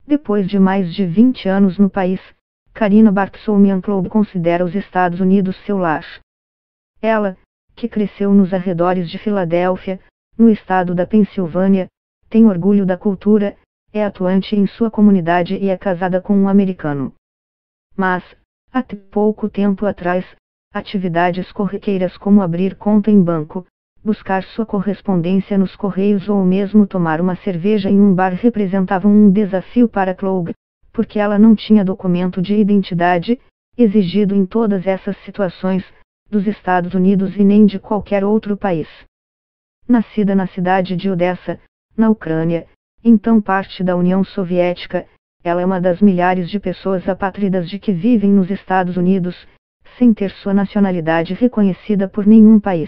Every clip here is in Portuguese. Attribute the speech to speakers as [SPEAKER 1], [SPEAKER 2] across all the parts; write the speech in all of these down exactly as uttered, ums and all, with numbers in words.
[SPEAKER 1] Depois de mais de vinte anos no país, Karina Bartsolmian-Klob considera os Estados Unidos seu lar. Ela, que cresceu nos arredores de Filadélfia, no estado da Pensilvânia, tem orgulho da cultura, é atuante em sua comunidade e é casada com um americano. Mas, até pouco tempo atrás, atividades corriqueiras como abrir conta em banco, buscar sua correspondência nos correios ou mesmo tomar uma cerveja em um bar representavam um desafio para Klob, porque ela não tinha documento de identidade, exigido em todas essas situações, dos Estados Unidos e nem de qualquer outro país. Nascida na cidade de Odessa, na Ucrânia, então parte da União Soviética, ela é uma das milhares de pessoas apátridas de que vivem nos Estados Unidos, sem ter sua nacionalidade reconhecida por nenhum país.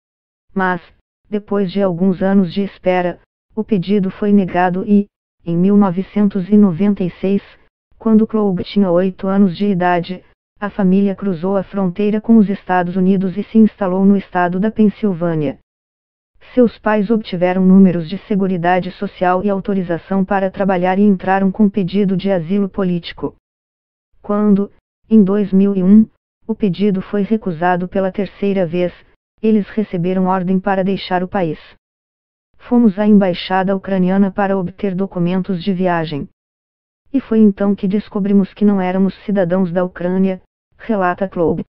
[SPEAKER 1] Mas, depois de alguns anos de espera, o pedido foi negado e, em mil novecentos e noventa e seis, quando Klob tinha oito anos de idade, a família cruzou a fronteira com os Estados Unidos e se instalou no estado da Pensilvânia. Seus pais obtiveram números de seguridade social e autorização para trabalhar e entraram com pedido de asilo político. Quando, em dois mil e um, o pedido foi recusado pela terceira vez, eles receberam ordem para deixar o país. Fomos à embaixada ucraniana para obter documentos de viagem. E foi então que descobrimos que não éramos cidadãos da Ucrânia, relata Klob.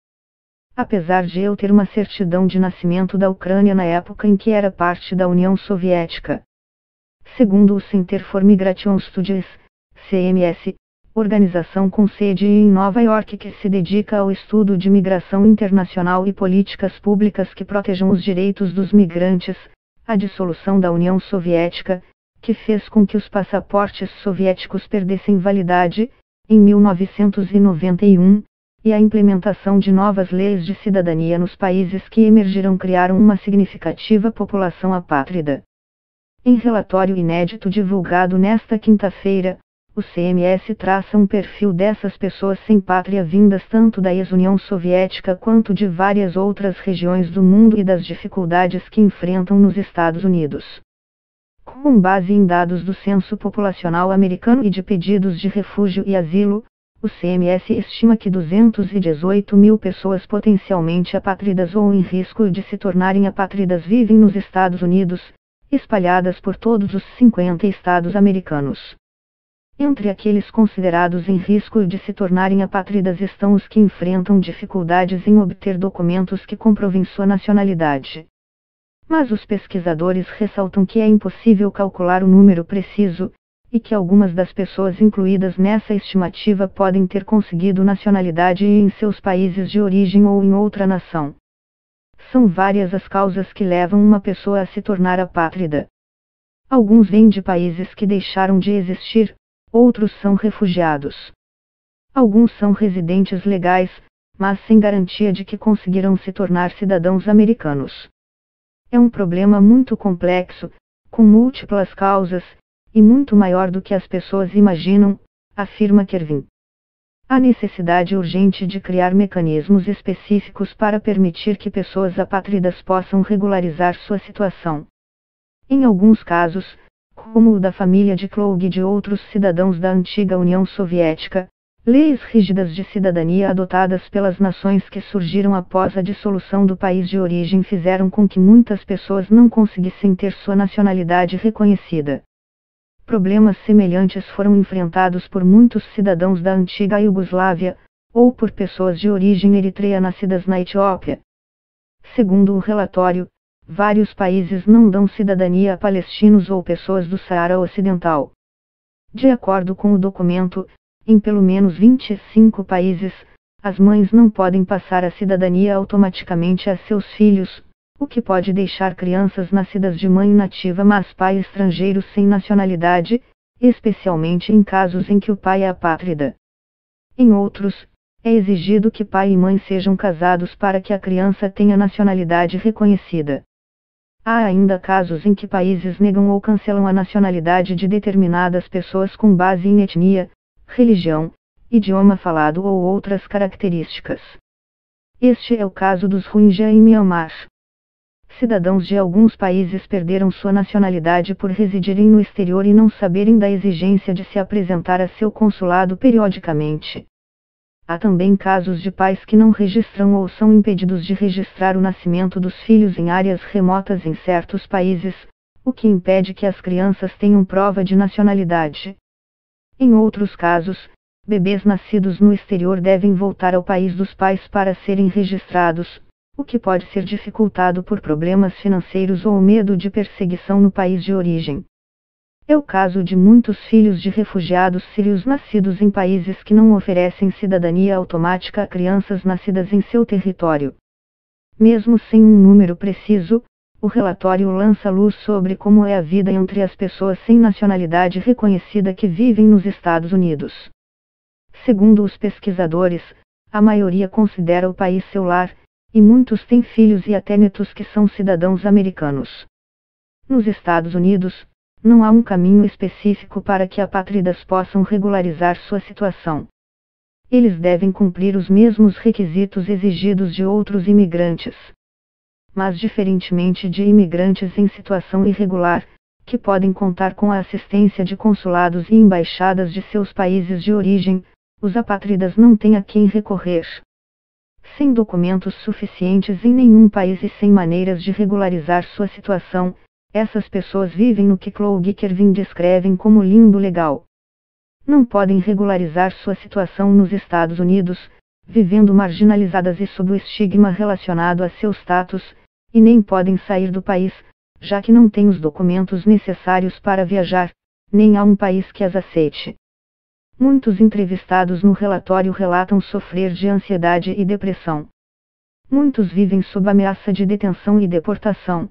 [SPEAKER 1] Apesar de eu ter uma certidão de nascimento da Ucrânia na época em que era parte da União Soviética. Segundo o Center for Migration Studies, C M S, organização com sede em Nova York que se dedica ao estudo de migração internacional e políticas públicas que protejam os direitos dos migrantes, a dissolução da União Soviética, que fez com que os passaportes soviéticos perdessem validade, em mil novecentos e noventa e um, e a implementação de novas leis de cidadania nos países que emergiram criaram uma significativa população apátrida. Em relatório inédito divulgado nesta quinta-feira, o C M S traça um perfil dessas pessoas sem pátria vindas tanto da ex-União Soviética quanto de várias outras regiões do mundo e das dificuldades que enfrentam nos Estados Unidos. Com base em dados do Censo Populacional Americano e de pedidos de refúgio e asilo, o C M S estima que duzentas e dezoito mil pessoas potencialmente apátridas ou em risco de se tornarem apátridas vivem nos Estados Unidos, espalhadas por todos os cinquenta estados americanos. Entre aqueles considerados em risco de se tornarem apátridas estão os que enfrentam dificuldades em obter documentos que comprovem sua nacionalidade. Mas os pesquisadores ressaltam que é impossível calcular o número preciso, e que algumas das pessoas incluídas nessa estimativa podem ter conseguido nacionalidade em seus países de origem ou em outra nação. São várias as causas que levam uma pessoa a se tornar apátrida. Alguns vêm de países que deixaram de existir, outros são refugiados. Alguns são residentes legais, mas sem garantia de que conseguirão se tornar cidadãos americanos. É um problema muito complexo, com múltiplas causas, e muito maior do que as pessoas imaginam, afirma Kervin. Há necessidade urgente de criar mecanismos específicos para permitir que pessoas apátridas possam regularizar sua situação. Em alguns casos, como o da família de Klob e de outros cidadãos da antiga União Soviética, leis rígidas de cidadania adotadas pelas nações que surgiram após a dissolução do país de origem fizeram com que muitas pessoas não conseguissem ter sua nacionalidade reconhecida. Problemas semelhantes foram enfrentados por muitos cidadãos da antiga Iugoslávia, ou por pessoas de origem eritreia nascidas na Etiópia. Segundo o relatório, vários países não dão cidadania a palestinos ou pessoas do Saara Ocidental. De acordo com o documento, em pelo menos vinte e cinco países, as mães não podem passar a cidadania automaticamente a seus filhos, o que pode deixar crianças nascidas de mãe nativa mas pai estrangeiro sem nacionalidade, especialmente em casos em que o pai é apátrida. Em outros, é exigido que pai e mãe sejam casados para que a criança tenha nacionalidade reconhecida. Há ainda casos em que países negam ou cancelam a nacionalidade de determinadas pessoas com base em etnia, religião, idioma falado ou outras características. Este é o caso dos Rohingya em Myanmar. Cidadãos de alguns países perderam sua nacionalidade por residirem no exterior e não saberem da exigência de se apresentar a seu consulado periodicamente. Há também casos de pais que não registram ou são impedidos de registrar o nascimento dos filhos em áreas remotas em certos países, o que impede que as crianças tenham prova de nacionalidade. Em outros casos, bebês nascidos no exterior devem voltar ao país dos pais para serem registrados, o que pode ser dificultado por problemas financeiros ou medo de perseguição no país de origem. É o caso de muitos filhos de refugiados sírios nascidos em países que não oferecem cidadania automática a crianças nascidas em seu território. Mesmo sem um número preciso, o relatório lança luz sobre como é a vida entre as pessoas sem nacionalidade reconhecida que vivem nos Estados Unidos. Segundo os pesquisadores, a maioria considera o país seu lar, e muitos têm filhos e até netos que são cidadãos americanos. Nos Estados Unidos, não há um caminho específico para que apátridas possam regularizar sua situação. Eles devem cumprir os mesmos requisitos exigidos de outros imigrantes. Mas diferentemente de imigrantes em situação irregular, que podem contar com a assistência de consulados e embaixadas de seus países de origem, os apátridas não têm a quem recorrer. Sem documentos suficientes em nenhum país e sem maneiras de regularizar sua situação, essas pessoas vivem no que Chloe Kervin descrevem como limbo legal. Não podem regularizar sua situação nos Estados Unidos, vivendo marginalizadas e sob o estigma relacionado a seu status, e nem podem sair do país, já que não têm os documentos necessários para viajar, nem há um país que as aceite. Muitos entrevistados no relatório relatam sofrer de ansiedade e depressão. Muitos vivem sob ameaça de detenção e deportação.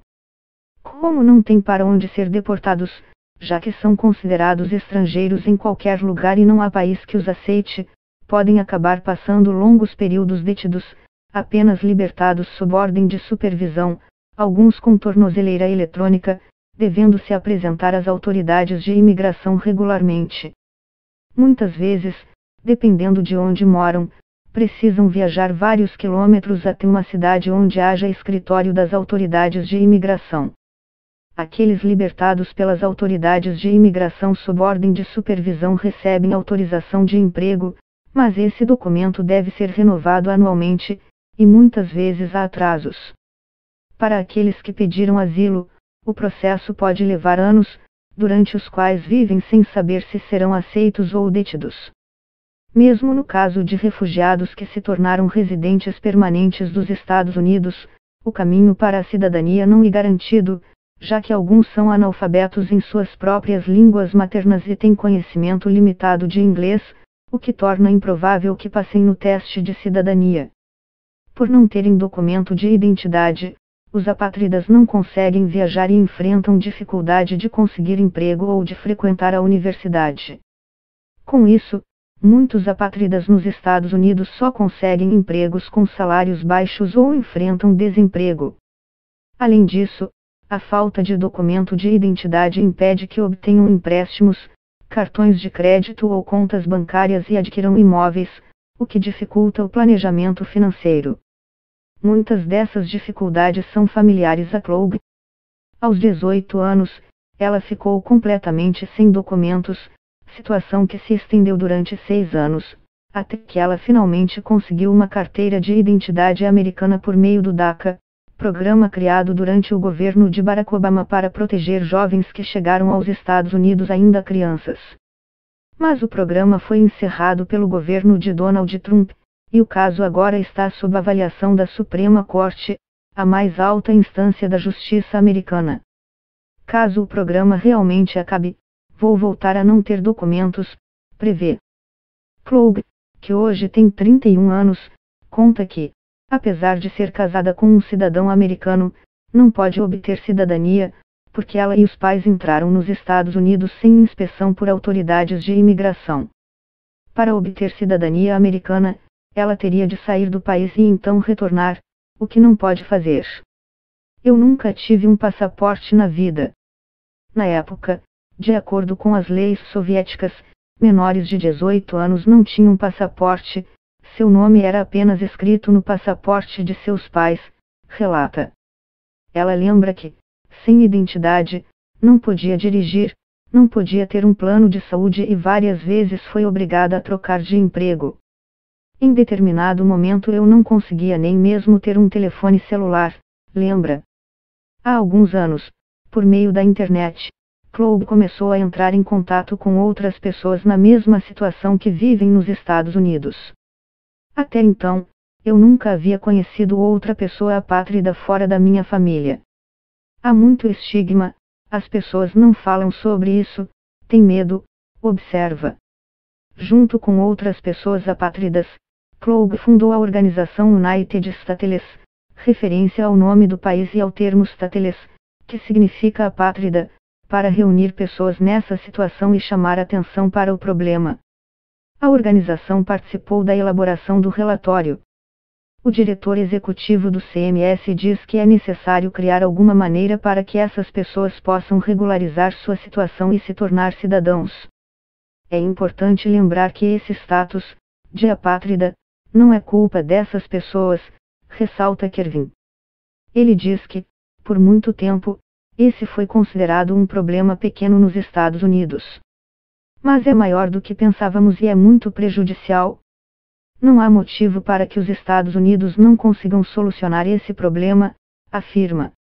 [SPEAKER 1] Como não têm para onde ser deportados, já que são considerados estrangeiros em qualquer lugar e não há país que os aceite, podem acabar passando longos períodos detidos, apenas libertados sob ordem de supervisão, alguns com tornozeleira eletrônica, devendo se apresentar às autoridades de imigração regularmente. Muitas vezes, dependendo de onde moram, precisam viajar vários quilômetros até uma cidade onde haja escritório das autoridades de imigração. Aqueles libertados pelas autoridades de imigração sob ordem de supervisão recebem autorização de emprego, mas esse documento deve ser renovado anualmente, e muitas vezes há atrasos. Para aqueles que pediram asilo, o processo pode levar anos, durante os quais vivem sem saber se serão aceitos ou detidos. Mesmo no caso de refugiados que se tornaram residentes permanentes dos Estados Unidos, o caminho para a cidadania não é garantido, já que alguns são analfabetos em suas próprias línguas maternas e têm conhecimento limitado de inglês, o que torna improvável que passem no teste de cidadania. Por não terem documento de identidade, os apátridas não conseguem viajar e enfrentam dificuldade de conseguir emprego ou de frequentar a universidade. Com isso, muitos apátridas nos Estados Unidos só conseguem empregos com salários baixos ou enfrentam desemprego. Além disso, a falta de documento de identidade impede que obtenham empréstimos, cartões de crédito ou contas bancárias e adquiram imóveis, o que dificulta o planejamento financeiro. Muitas dessas dificuldades são familiares a Chloe. Aos dezoito anos, ela ficou completamente sem documentos, situação que se estendeu durante seis anos, até que ela finalmente conseguiu uma carteira de identidade americana por meio do DACA, programa criado durante o governo de Barack Obama para proteger jovens que chegaram aos Estados Unidos ainda crianças. Mas o programa foi encerrado pelo governo de Donald Trump, e o caso agora está sob avaliação da Suprema Corte, a mais alta instância da justiça americana. Caso o programa realmente acabe, vou voltar a não ter documentos, prevê. Chloe, que hoje tem trinta e um anos, conta que, apesar de ser casada com um cidadão americano, não pode obter cidadania, porque ela e os pais entraram nos Estados Unidos sem inspeção por autoridades de imigração. Para obter cidadania americana, ela teria de sair do país e então retornar, o que não pode fazer. Eu nunca tive um passaporte na vida. Na época, de acordo com as leis soviéticas, menores de dezoito anos não tinham passaporte, seu nome era apenas escrito no passaporte de seus pais, relata. Ela lembra que, sem identidade, não podia dirigir, não podia ter um plano de saúde e várias vezes foi obrigada a trocar de emprego. Em determinado momento eu não conseguia nem mesmo ter um telefone celular, lembra? Há alguns anos, por meio da internet, Chloe começou a entrar em contato com outras pessoas na mesma situação que vivem nos Estados Unidos. Até então, eu nunca havia conhecido outra pessoa apátrida fora da minha família. Há muito estigma, as pessoas não falam sobre isso, têm medo, observa. Junto com outras pessoas apátridas, Chloe fundou a organização United Stateless, referência ao nome do país e ao termo stateless, que significa apátrida, para reunir pessoas nessa situação e chamar atenção para o problema. A organização participou da elaboração do relatório. O diretor executivo do C M S diz que é necessário criar alguma maneira para que essas pessoas possam regularizar sua situação e se tornar cidadãos. É importante lembrar que esse status, de apátrida, não é culpa dessas pessoas, ressalta Kervin. Ele diz que, por muito tempo, esse foi considerado um problema pequeno nos Estados Unidos. Mas é maior do que pensávamos e é muito prejudicial. Não há motivo para que os Estados Unidos não consigam solucionar esse problema, afirma.